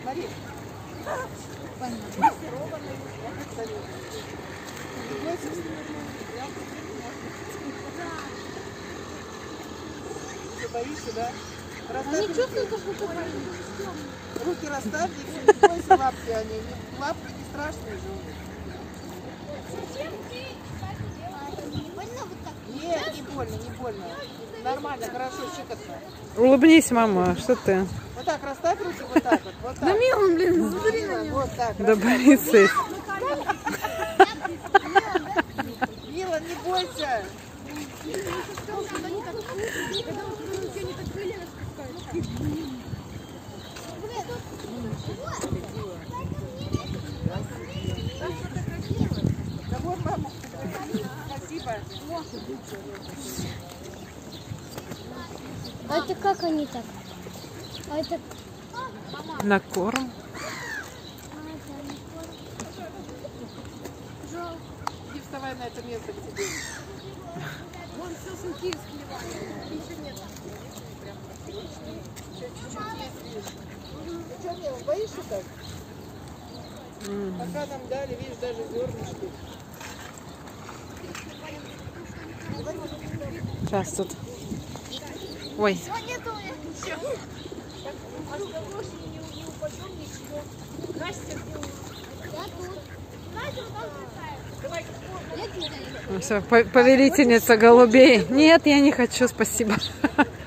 Смотри. Ты боишься, да? Они чувствуют, что ты боишься. Руки расставь, и все, не бойся лапки, они. Лапки не страшные же. Нет, не больно, не больно. Нормально, хорошо, щекотно. Улыбнись, мама, что ты? Вот так, расставь руки, вот так вот. Вот так. Да мило, блин, смотри на него. Вот так. Да боится. Мила, не бойся. Да вот, мама. Спасибо. А это как они так? А это... На корм. Иди вставай на это место к тебе. Вон сосунки склевали. Ничего нет. Чуть-чуть есть, видишь. Ну что, Мила, боишься так? Пока нам дали, видишь, даже зернышки. Сейчас тут. Ой. Осторожнее, не упадем, ничего. Настя, я тут. Настя, давай. Я кидаю. Все, повелительница голубей. Нет, я не хочу, спасибо.